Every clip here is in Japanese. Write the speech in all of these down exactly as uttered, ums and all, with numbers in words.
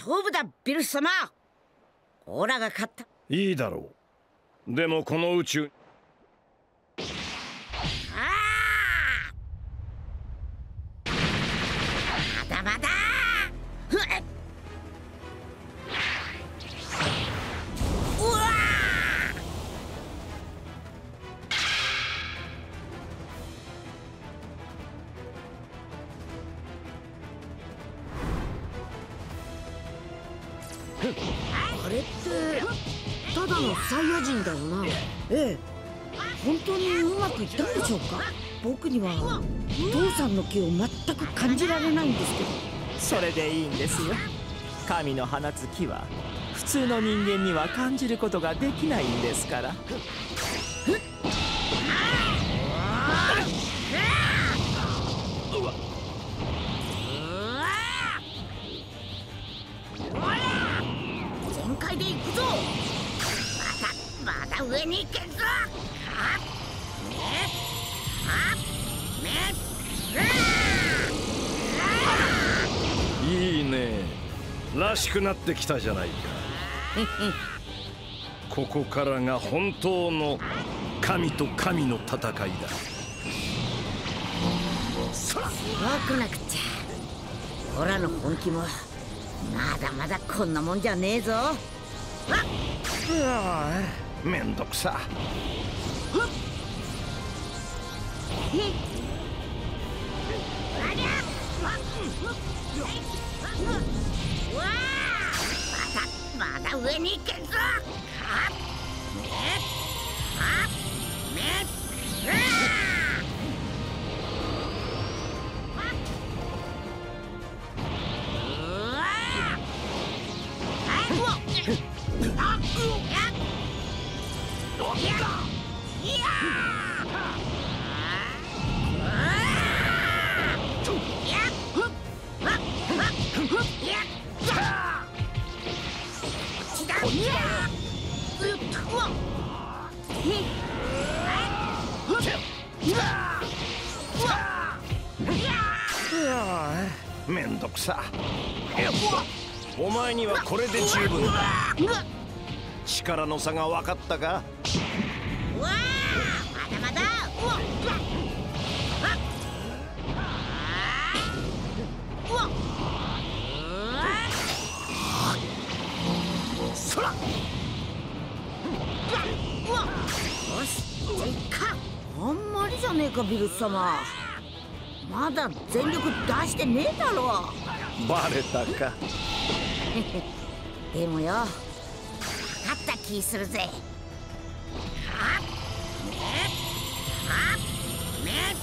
勝負だビルス様。オラが勝った。 いいだろう。でもこの宇宙、 ああまだまだ。ふっうわあれってただのサイヤ人だよな。ええ、本当にうまくいったんでしょうか。僕には父さんの気を全く感じられないんですけど。 それでいいんですよ。神の放つ気は普通の人間には感じることができないんですから。 全開で行くぞ。まだまだ上に行けんぞ。あっめあっめいいね。らしくなってきたじゃないか。ここからが本当の神と神の戦いだ。 強くなくっちゃ。オラの本気もまだまだこんなもんじゃねえぞ。 うわあ、めんどくさ。 まだまだ上に行けんぞ。あっめあっめめんどくさ。お前にはこれで十分だ。力の差が分かったか。 うわまだまだ。うわうわそらうわよしじゃあいっか。 あんまりじゃねえかビルス様。まだ全力出してねえだろ。 バレたか。 でもよ分かった気するぜ。はっめはっめ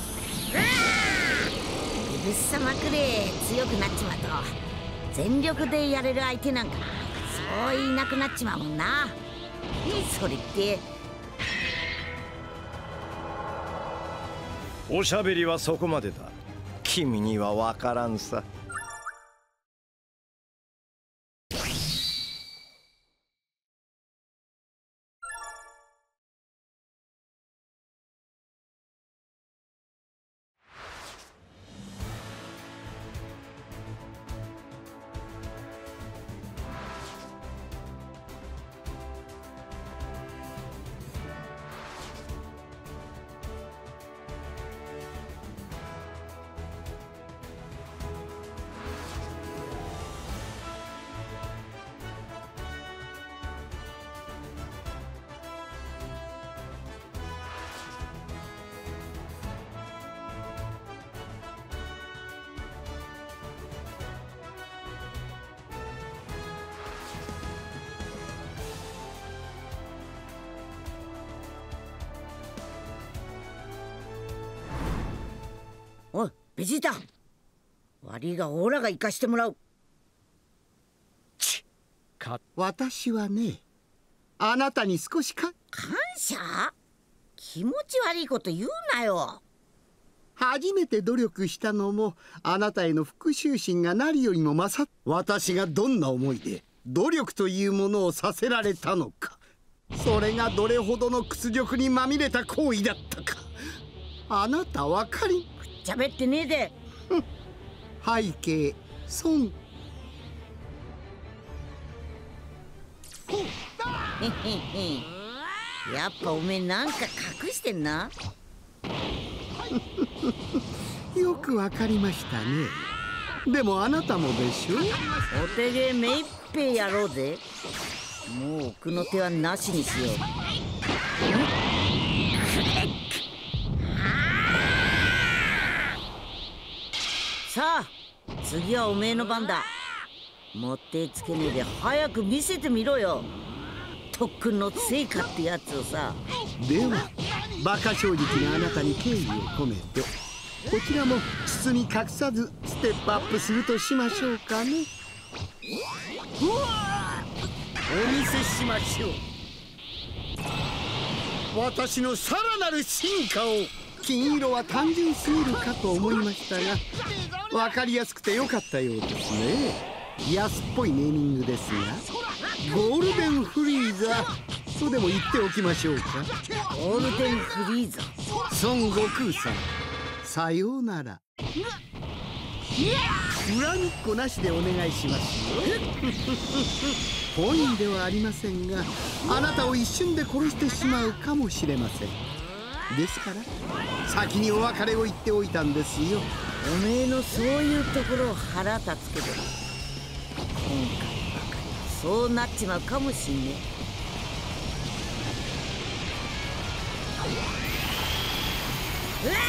ビルス様くれ強くなっちまうと全力でやれる相手なんかそういなくなっちまうもんな。それっておしゃべりはそこまでだ。君には分からんさ。 おいベジータ、悪いがオラが行かしてもらう。 ちか私はね、あなたに少しか感謝？気持ち悪いこと言うなよ。 初めて努力したのもあなたへの復讐心が何よりも勝っ、私がどんな思いで努力というものをさせられたのか、それがどれほどの屈辱にまみれた行為だったか、あなた分かりしゃべってねえで。 背景損やっぱおめえなんか隠してんな。 よくわかりましたね。でもあなたもでしょ。 お手芸めいっぺいやろうぜ。もう奥の手はなしにしよう。さあ次はおめえの番だ。もってつけねえで早く見せてみろよ、特訓の成果ってやつをさ。 では馬鹿正直なあなたに敬意を込めて、こちらも包み隠さずステップアップするとしましょうかね。お見せしましょう、私のさらなる進化を。金色は単純すぎるかと思いましたが、分かりやすくてよかったようですね。安っぽいネーミングですが、ゴールデンフリーザとでも言っておきましょうか。 ゴールデンフリーザ、 孫悟空さん、さようなら。恨みっこなしでお願いしますよ。本意ではありませんが、あなたを一瞬で殺してしまうかもしれません。ですから先にお別れを言っておいたんですよ。 おめえのそういうところを腹立つけど、今回ばかりはそうなっちまうかもしんねえ。うわ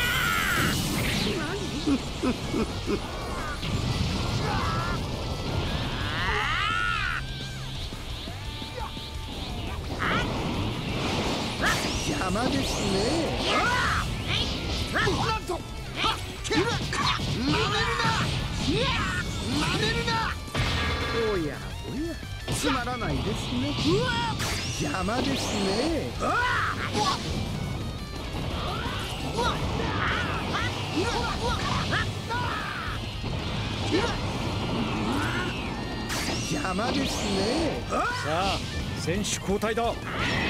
邪魔ですね。 なんとおやおや、つまらないですね。邪魔ですね。邪魔ですね。 さあ選手交代だ。